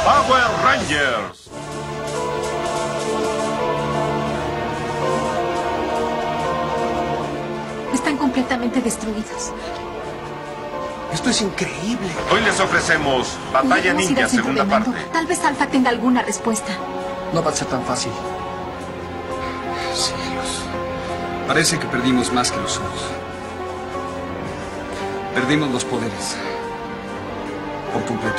Power Rangers. Están completamente destruidos. Esto es increíble. Hoy les ofrecemos Batalla Debemos ir Ninja, al centro segunda de mando. parte. Tal vez Alpha tenga alguna respuesta. No va a ser tan fácil. Cielos. Parece que perdimos más que los ojos. Perdimos los poderes. Por completo.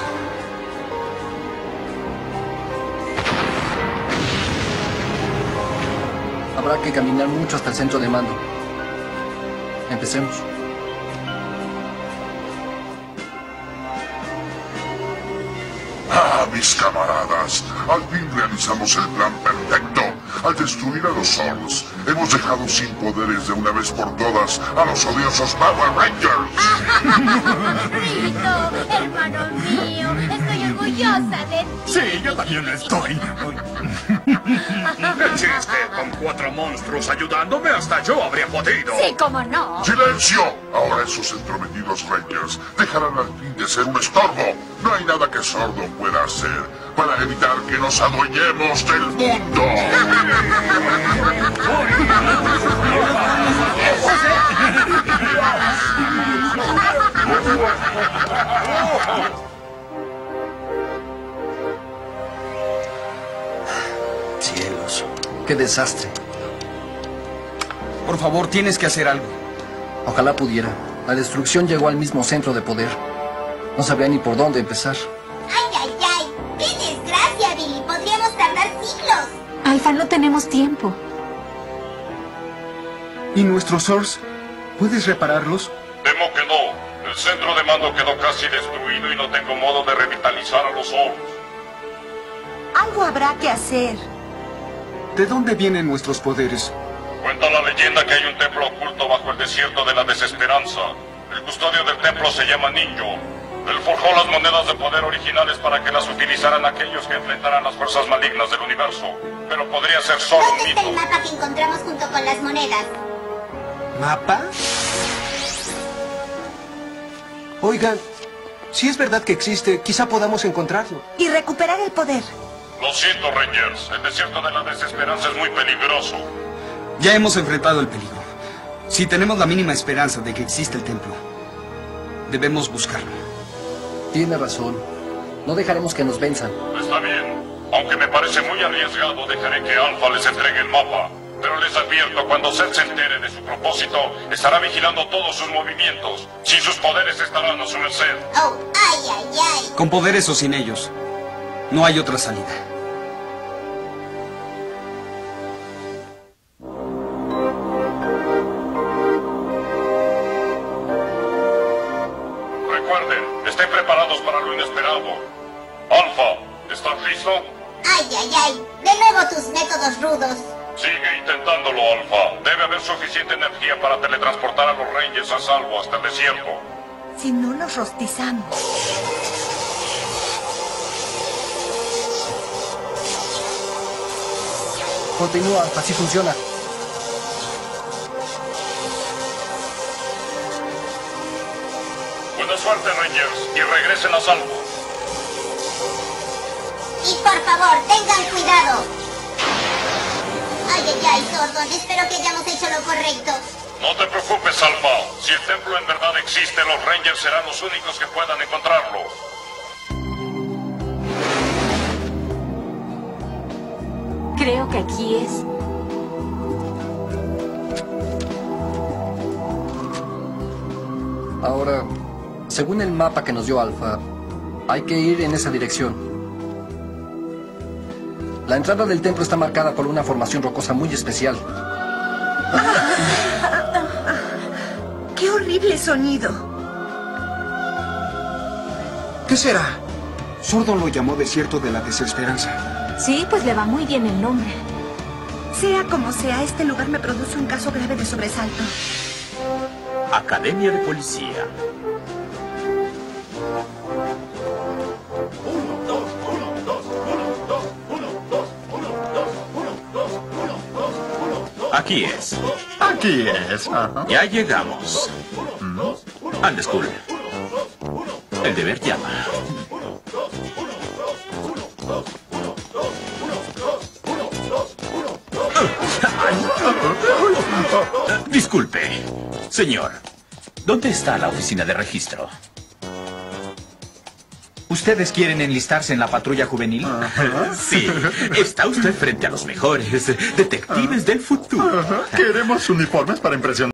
Habrá que caminar mucho hasta el centro de mando. Empecemos. Ah, mis camaradas, al fin realizamos el plan perfecto. Al destruir a los Zords, hemos dejado sin poderes de una vez por todas a los odiosos Power Rangers. Rito, hermano mío, estoy orgullosa de ti. Sí, yo también lo estoy. El chiste, con 4 monstruos ayudándome, hasta yo habría podido. Sí, cómo no. ¡Silencio! Ahora esos entrometidos Rangers dejarán al fin de ser un estorbo. No hay nada que Sordo pueda hacer para evitar que nos adueñemos del mundo. Cielos. Qué desastre. Por favor, tienes que hacer algo. Ojalá pudiera. La destrucción llegó al mismo centro de poder. No sabría ni por dónde empezar. Ay, ay, ay. ¡Qué desgracia, Billy! Podríamos tardar siglos. Alpha, no tenemos tiempo. ¿Y nuestros Zords? ¿Puedes repararlos? Temo que no. El centro de mando quedó casi destruido y no tengo modo de revitalizar a los Zords. Algo habrá que hacer. ¿De dónde vienen nuestros poderes? Cuenta la leyenda que hay un templo oculto bajo el desierto de la desesperanza. El custodio del templo se llama Ninjo. Él forjó las monedas de poder originales para que las utilizaran aquellos que enfrentaran las fuerzas malignas del universo. Pero podría ser solo un ¿Dónde está el mito. mapa que encontramos junto con las monedas? ¿Mapa? Oigan, si es verdad que existe, quizá podamos encontrarlo. Y recuperar el poder. Lo siento, Rangers. El desierto de la desesperanza es muy peligroso. Ya hemos enfrentado el peligro. Si tenemos la mínima esperanza de que exista el templo, debemos buscarlo. Tiene razón. No dejaremos que nos venzan. Está bien. Aunque me parece muy arriesgado, dejaré que Alpha les entregue el mapa. Pero les advierto, cuando Zed se entere de su propósito, estará vigilando todos sus movimientos. Sin sus poderes estarán a su merced. Oh, ay, ay, ay. Con poderes o sin ellos, no hay otra salida. Recuerden, estén preparados para lo inesperado. Alpha, ¿estás listo? Ay, ay, ay. De nuevo tus métodos rudos. Sigue intentándolo, Alpha. Debe haber suficiente energía para teletransportar a los Rangers a salvo hasta el desierto. Si no los rostizamos. Continúa, así funciona. Buena suerte, Rangers, y regresen a salvo. Y por favor, tengan cuidado. Ay, ay, ay, Zordon. Espero que hayamos hecho lo correcto. No te preocupes, Alpha. Si el templo en verdad existe, los Rangers serán los únicos que puedan encontrarlo. Creo que aquí es. Ahora, según el mapa que nos dio Alpha, hay que ir en esa dirección. La entrada del templo está marcada por una formación rocosa muy especial. ¡Qué horrible sonido! ¿Qué será? Sordo lo llamó desierto de la desesperanza. Sí, pues le va muy bien el nombre. Sea como sea, este lugar me produce un caso grave de sobresalto. Academia de Policía. Aquí es. Aquí es. Ajá. Ya llegamos. Ande, Skull. El deber llama. Disculpe. Señor, ¿dónde está la oficina de registro? ¿Ustedes quieren enlistarse en la patrulla juvenil? Sí, está usted frente a los mejores detectives del futuro. Queremos uniformes para impresionar.